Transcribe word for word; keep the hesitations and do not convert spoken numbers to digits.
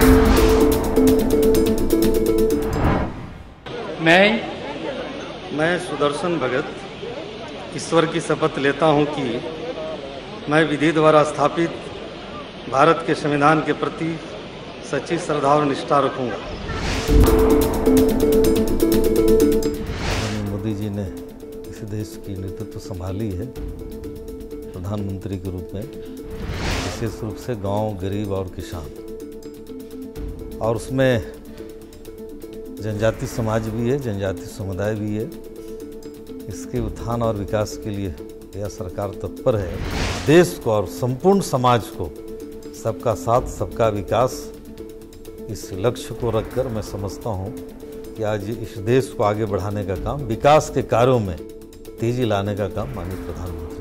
मैं मैं सुदर्शन भगत ईश्वर की शपथ लेता हूं कि मैं विधि द्वारा स्थापित भारत के संविधान के प्रति सच्ची श्रद्धा और निष्ठा रखूंगा। मोदी जी ने इस देश की नेतृत्व संभाली है प्रधानमंत्री के रूप में, विशेष रूप से गांव, गरीब और किसान, और उसमें जनजाति समाज भी है, जनजाति समुदाय भी है। इसके उत्थान और विकास के लिए यह सरकार तत्पर है। देश को और संपूर्ण समाज को सबका साथ, सबका विकास, इस लक्ष्य को रखकर मैं समझता हूं कि आज इस देश को आगे बढ़ाने का काम, विकास के कार्यों में तेजी लाने का काम माननीय प्रधानमंत्री